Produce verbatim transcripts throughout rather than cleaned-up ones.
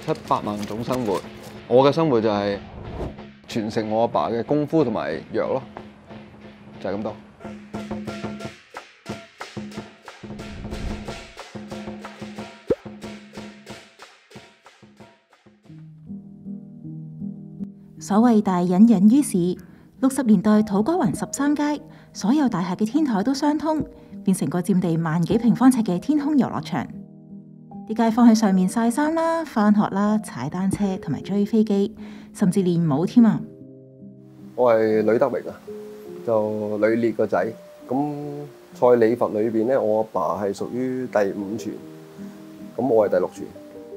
七八萬種生活。我嘅生活就係傳承我阿爸嘅功夫同埋藥咯，就係咁多。 所謂大隱隱於市，六十年代土瓜灣十三街所有大廈嘅天台都相通，變成個佔地萬幾平方尺嘅天空遊樂場。啲街坊喺上面曬衫啦、返學啦、踩單車同埋追飛機，甚至練舞添啊！ 我係呂德榮啊，就呂烈個仔。咁蔡李佛裏邊咧，我阿爸係屬於第五傳，咁我係第六傳。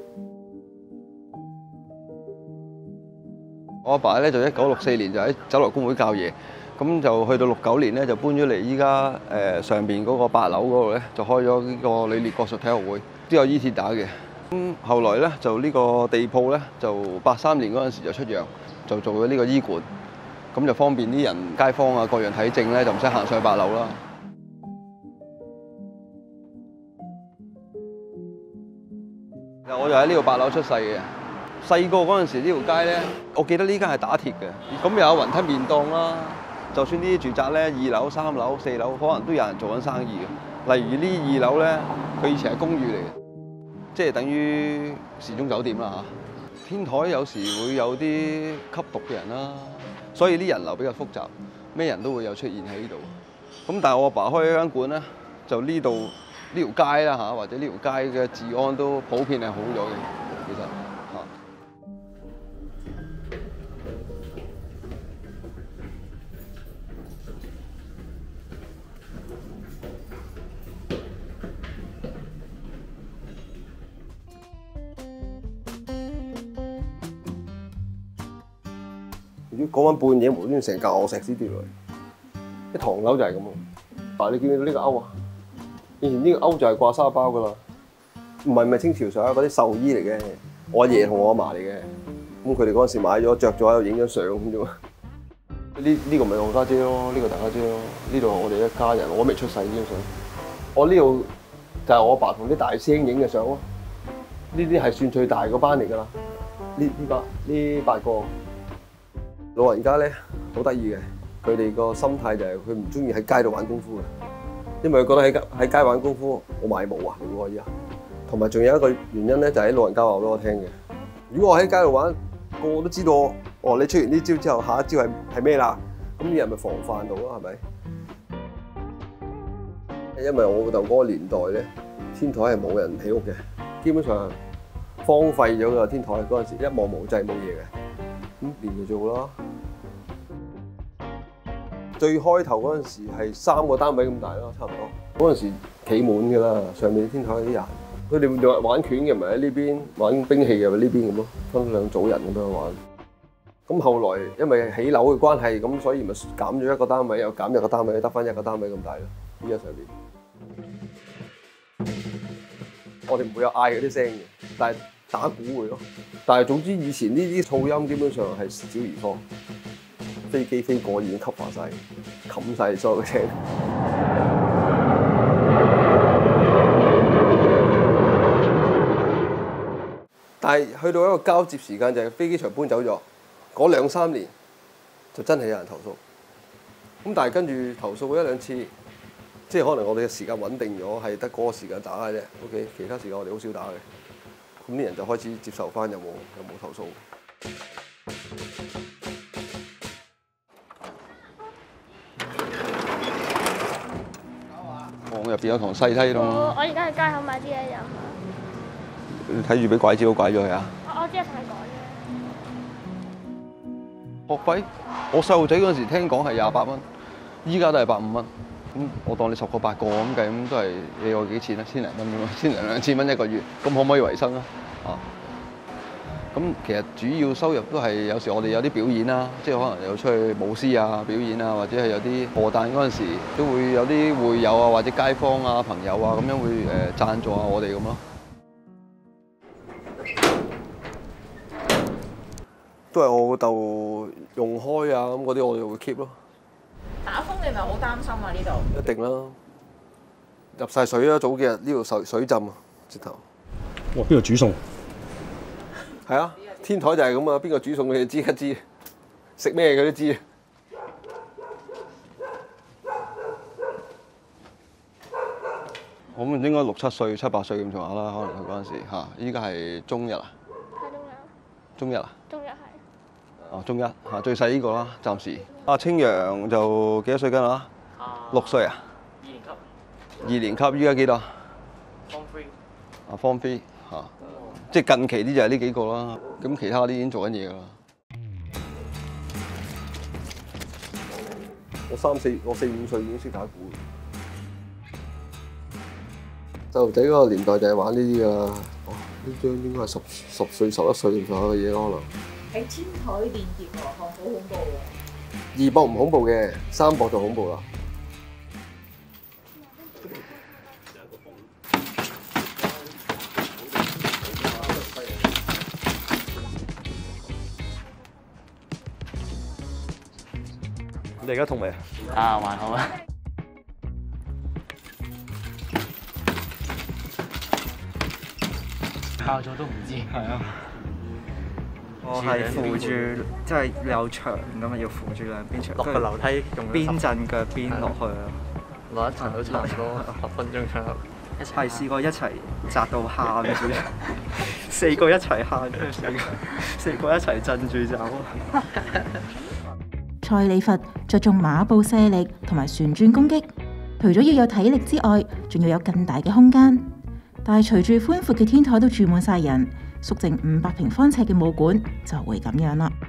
我阿爸咧就一九六四年就喺酒樓工會教嘢，咁就去到六九年咧就搬咗嚟依家誒上邊嗰個八樓嗰度咧，就開咗呢個呂烈國術體育會，都有依鐵打嘅。咁後來咧就呢個地鋪咧就八三年嗰陣時就出讓，就做咗呢個醫館，咁就方便啲人街坊啊各樣睇症咧就唔使行上八樓啦。其實我就喺呢度八樓出世嘅。細個嗰陣時，呢條街咧，我記得呢間係打鐵嘅，咁又有雲吞麵檔啦。就算呢啲住宅咧，二樓、三樓、四樓，可能都有人做緊生意嘅。例如呢二樓咧，佢以前係公寓嚟嘅，即係等於時鐘酒店啦嚇。天台有時會有啲吸毒嘅人啦，所以啲人流比較複雜，咩人都會有出現喺呢度。咁但係我阿爸開一間館咧，就呢度呢條街啦嚇，或者呢條街嘅治安都普遍係好咗嘅，其實。 如果嗰晚半夜無端端成嚿牛石屎跌落嚟，啲唐樓就係咁喎。嗱，你見唔見到呢個鈎啊？以前呢個鈎就係掛沙包噶啦，唔係唔係清朝上嗰啲壽衣嚟嘅，我阿爺同我阿嫲嚟嘅。咁佢哋嗰陣時買咗，着咗喺度影咗相咁啫嘛。呢呢個咪我家姐咯，呢個大家姐咯，呢度我哋一家人，我未出世呢張相。我呢度就係我阿爸同啲大師兄影嘅相咯。呢啲係算最大嗰班嚟㗎啦。呢呢八呢八個。老人家咧好得意嘅，佢哋個心態就係佢唔中意喺街度玩功夫嘅，因為佢覺得喺街喺街玩功夫我買冇啊，你估我依啊？同埋仲有一個原因咧，就係啲老人家話俾我聽嘅。如果我喺街度玩，個個都知道哦，你出完呢招之後，下一招係係咩啦？咁啲人咪防範到咯，係咪？因為我老豆嗰個年代咧，天台係冇人起屋嘅，基本上荒廢咗個天台嗰陣時，一望無際冇嘢嘅。咁連住做啦。最開頭嗰陣時係三個單位咁大咯，差唔多。嗰陣時企滿㗎啦，上面天台嗰啲人，佢哋仲玩拳嘅，咪喺呢邊玩兵器嘅，咪呢邊咁咯，分兩組人咁樣玩。咁後來因為起樓嘅關係，咁所以咪減咗一個單位，又減一個單位，得翻一個單位咁大咯。依家上邊，我哋唔會有嗌嗰啲聲嘅，但係打鼓會咯。但係總之以前呢啲噪音基本上係小兒科，飛機飛過已經吸化晒，冚晒所有嘅聲。但係去到一個交接時間，就係飛機場搬走咗，嗰兩三年就真係有人投訴。咁但係跟住投訴過一兩次，即係可能我哋嘅時間穩定咗，係得嗰個時間打嘅啫。OK， 其他時間我哋好少打嘅。咁啲人就開始接受翻，有冇有冇投訴？ 房入邊有堂細梯咯。 我我而家喺街口買啲嘢飲。 你睇住俾拐子佬拐咗佢啊！ 我我只係同你講啫。 學費，我細路仔嗰陣時聽講係廿八蚊，依家都係百五蚊。咁我當你十個八個咁計，咁都係你有幾錢啊？千零蚊啫嘛，千零兩千蚊一個月，咁可唔可以維生啊？啊！咁其實主要收入都係有時我哋有啲表演啦，即係可能有出去舞獅啊表演啊，或者係有啲賀誕嗰陣時都會有啲會友啊或者街坊啊朋友啊咁樣會誒贊助下我哋咁咯。 都係我老豆用開啊，咁嗰啲我哋會 keep 咯。 打風你咪好擔心啊？呢度一定啦，入晒水啦！早幾日呢度水水浸啊，直頭。 哇！邊度煮餸？ 係啊，天台就係咁啊，邊個煮餸佢知一知，食咩佢都知。 我咁應該六七歲、七八歲咁上下啦，可能佢嗰陣時嚇。依家係中一啊？ 係中一。 中一啊？ 中一係。 哦，中一嚇，最細呢個啦，暫時。阿清陽就幾多歲緊啊？六歲啊？ 二年級。 二年級，依家幾多 ？Form three。 啊，Form three嚇，即係近期啲就係呢幾個啦。咁其他啲已經做緊嘢㗎啦。 我三四，我四五歲已經識打鼓。細路仔嗰個年代就係玩呢啲㗎啦。哇！呢張應該係十十歲、十一歲咁上下嘅嘢咯，可能。 喺天台練葉羅漢好恐怖喎。 二博唔恐怖嘅，三博就恐怖啦。你而家痛未啊？ 啊，還好啊。校咗都唔知。係啊。 我係扶住，即係有牆咁啊，要扶住兩邊牆。 落個樓梯用邊震腳邊落去啊！ 落一層都差唔多十分鐘出嚟。 係試過一齊扎到喊住，四個一齊喊，四個四個一齊震住走。 蔡李佛着重馬步卸力同埋旋轉攻擊，除咗要有體力之外，仲要有更大嘅空間。但係隨住寬闊嘅天台都住滿晒人，縮剩五百平方尺嘅武館就會咁樣啦。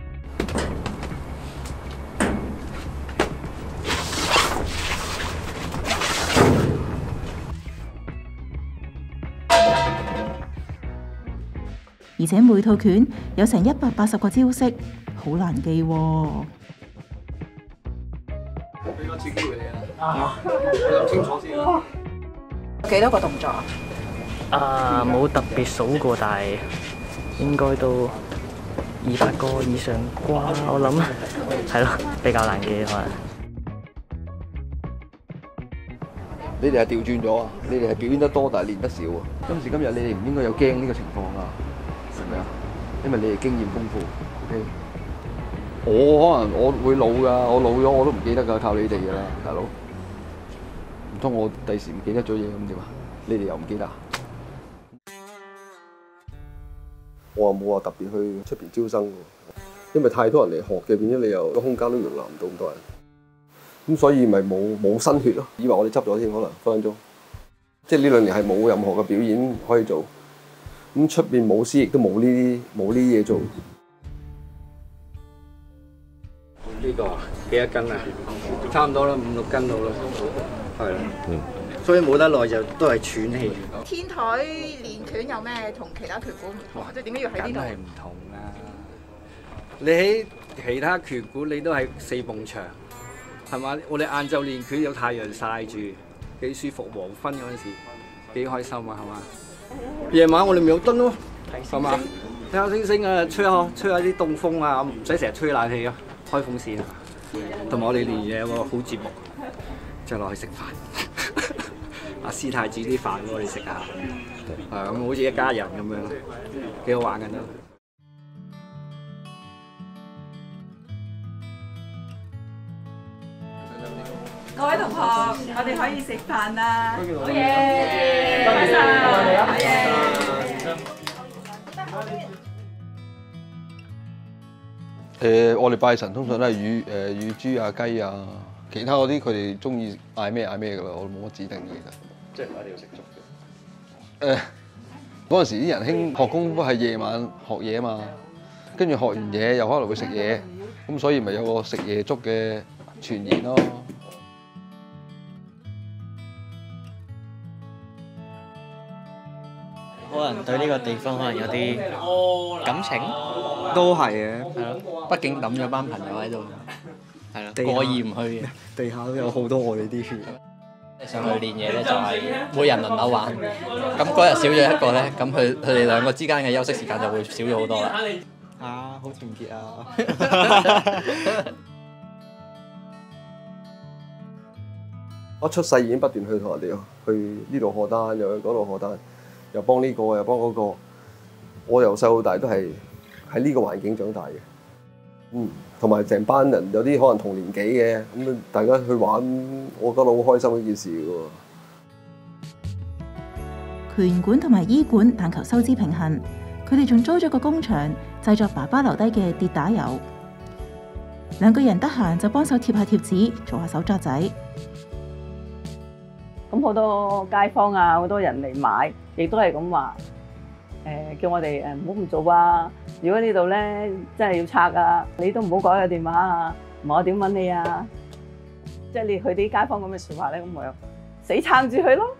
而且每套拳有成一百八十個招式，好難記喎。 俾多次機會你啊！諗清楚先。 幾多個動作啊？ 啊，冇特別數過，但係應該都二百個以上啩，我諗係咯，比較難記可能。 你哋係調轉咗啊！你哋係表演得多，但係練得少啊！今時今日你哋唔應該有驚呢個情況啊，係咪啊？因為你哋經驗豐富。OK，我可能我會老㗎，我老咗我都唔記得㗎，靠你哋㗎啦，大佬。唔通我第時唔記得咗嘢咁點啊？你哋又唔記得啊？ 我話冇話特別去出邊招生喎，因為太多人嚟學嘅，變咗你又個空間都容納唔到咁多人，咁所以咪冇冇新血咯。以為我哋執咗添，可能分分鐘，即係呢兩年係冇任何嘅表演可以做，咁出邊舞獅亦都冇呢啲冇呢啲嘢做。 呢個幾多斤啊？差唔多啦，五六斤到啦，係啦。嗯。所以冇得耐就都係喘氣。 天台練拳有咩同其他拳館唔同？即係點解要喺呢度？ 梗係唔同啦！你喺其他拳館你都係四埲牆，係嘛？我哋晏晝練拳有太陽曬住，幾舒服。黃昏嗰陣時幾開心啊，係嘛？夜晚我哋咪有燈咯，係嘛？睇下星星啊，吹下吹下啲凍風啊，唔使成日吹冷氣啊，開風扇啊。同埋我哋練嘢有個好節目，就落去食飯。阿師太煮啲飯俾我哋食下，係咁好似一家人咁樣，幾好玩嘅都。 各位同學，我哋可以食飯啦！好嘢！多謝晒！好誒， 嘢！ 我哋拜神通常都係乳誒乳豬啊、雞啊，其他嗰啲佢哋中意嗌咩嗌咩㗎啦，我冇乜指定嘅其實。 即係唔一定要食粥嘅。 誒，嗰陣時啲人興學功夫係夜晚學嘢啊嘛，跟住學完嘢又可能會食嘢，咁所以咪有個食夜粥嘅傳言咯。 可能對呢個地方可能有啲感情， 都係嘅， 係咯。畢竟抌咗班朋友喺度，係咯， 地下過意唔去嘅。 地下都有好多我哋啲血。 上去練嘢咧就係每人輪流玩，咁嗰日少咗一個咧，咁佢佢哋兩個之間嘅休息時間就會少咗好多啦。 啊，好團結啊！ 我出世已經不斷去同人哋去呢度賀單，又去嗰度賀單，又幫呢個又幫嗰個， 我由細到大都係喺呢個環境長大嘅。嗯，同埋成班人有啲可能同年紀嘅，咁大家去玩，我覺得好開心一件事嘅喎。 拳館同埋醫館但求收支平衡，佢哋仲租咗個工場製作爸爸留低嘅跌打油。兩個人得閒就幫手貼下貼紙，做下手作仔。 咁好多街坊啊，好多人嚟買，亦都係咁話，誒叫我哋誒唔好唔做啊！如果呢度咧真係要拆啊，你都唔好改個電話啊，唔係我點揾你啊！即係你佢啲街坊咁嘅説話咧，咁我又死撐住佢咯。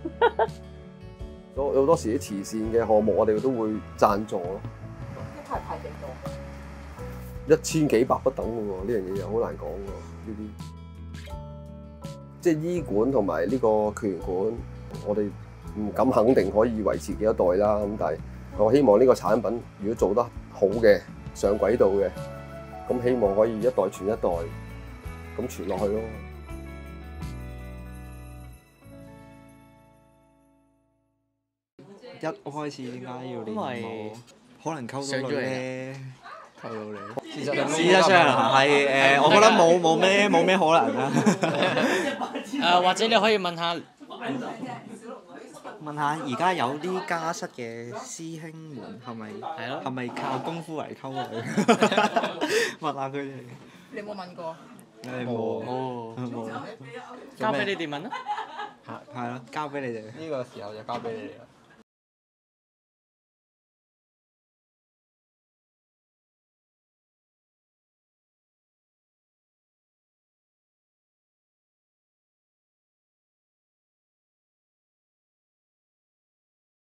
有好多時啲慈善嘅項目，我哋都會贊助咯。 一排排幾多？ 一千幾百不等嘅喎，呢樣嘢又好難講喎。呢啲即係醫館同埋呢個拳館，我哋唔敢肯定可以維持幾多代啦。咁但係我希望呢個產品如果做得好嘅，上軌道嘅，咁希望可以一代傳一代咁傳落去咯。 一開始點解要你冇？可能溝到女咧，溝到你。事實事實上係誒，我覺得冇冇咩冇咩可能啦。 誒，或者你可以問下問下而家有啲家室嘅師兄們係咪係咯係咪靠功夫嚟溝女？問下佢哋。 你有冇問過？ 誒冇哦， 冇。 交俾你哋問啦。 係係咯，交俾你哋。 呢個時候就交俾你哋啦。